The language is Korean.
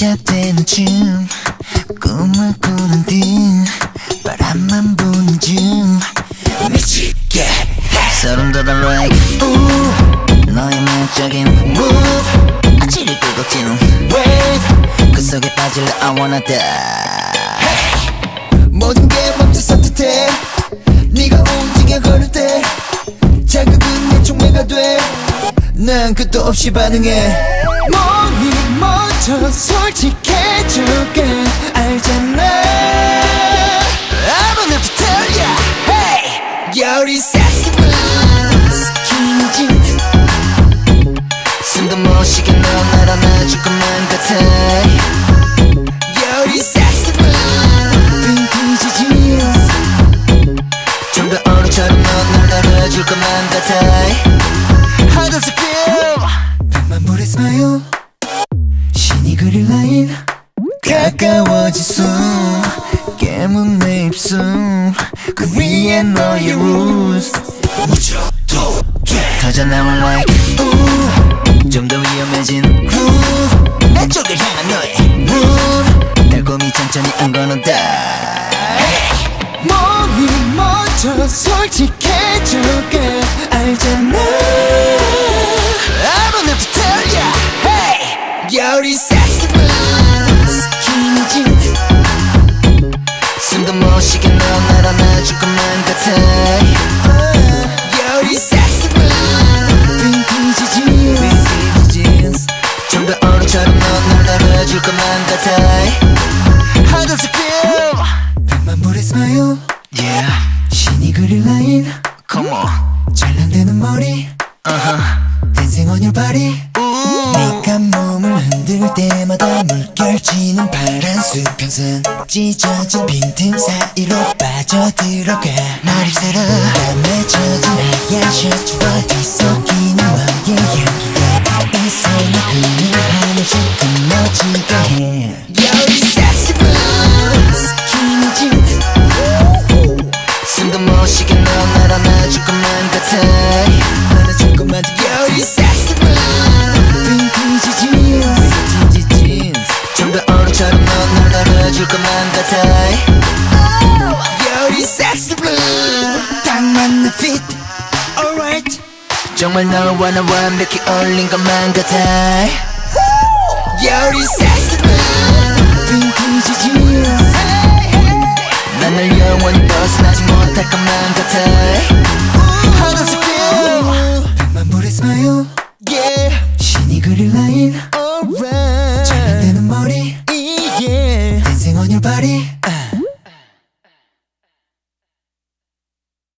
시작되는 춤 꿈을 꾸는 듯 바람만 부는 중 미치게 해 소름 돋아 like 너의 매력적인 move 아치를 끌고 튀는 wave 그 속에 빠질래 I wanna die 모든 게 멈춰 산뜻해 네가 움직여 걸을 때 자극은 내 촉매가 돼 난 끝도 없이 반응해 몸이 먼저 솔직해져가 알잖아 I don't have to tell ya Hey You're sexy 스킨진 숨도 못 쉬게 넌 날 안아줄 것만 같아 You're sexy 빈티지 jeans 좀 더 어른처럼 넌 날 다뤄줄 것만 같아 How does it feel? 백만불의 스마일 신이 그릴 라인 가까워진 숨 깨문 내 입술 그 위에 너의 rules 묻혀도 돼 터져 나와 like 좀 더 위험해진 groove 내 쪽을 향한 너의 move 달콤히 천천히 I'm gonna die 몸이 먼저 솔직해져가 알잖아 I don't have to tell ya Hey You're sexy skinny jeans 숨도 못 쉬게 넌 날 안아줄 것만 같아 You're sexy 빈티지 jeans Vintage jeans 좀 더 어른처럼 넌 날 다뤄줄 것만 같아 How does it feel? 백만불의 스마일 Yeah 신이 그릴 라인 Come on 잘난되는 머리 Dancing on your body 네가 몸을 흔들 때마다 물결치는 파란 수평선 찢어진 빈틈 사이로 빠져들어가 날 입술은 맺혀진 하얀 셔츠와 뒤섞이는 너의 향기가 이 손을 그늘 하늘씩 끊어지게 해 You're sexy skinny jeans 숨도 못 쉬게 넌 날 안아줄 것만 같아 안아줄 것만 같아 You're sexy 빈티지 jeans Vintage jeans 좀 더 어른처럼 넌 날 다뤄줄 것만 같아 You're sexy 딱 맞는 fit Alright 정말 너와 나 완벽히 어울린 것만 같아 You're sexy 빈티지 jeans 난 널 영원히 벗어나지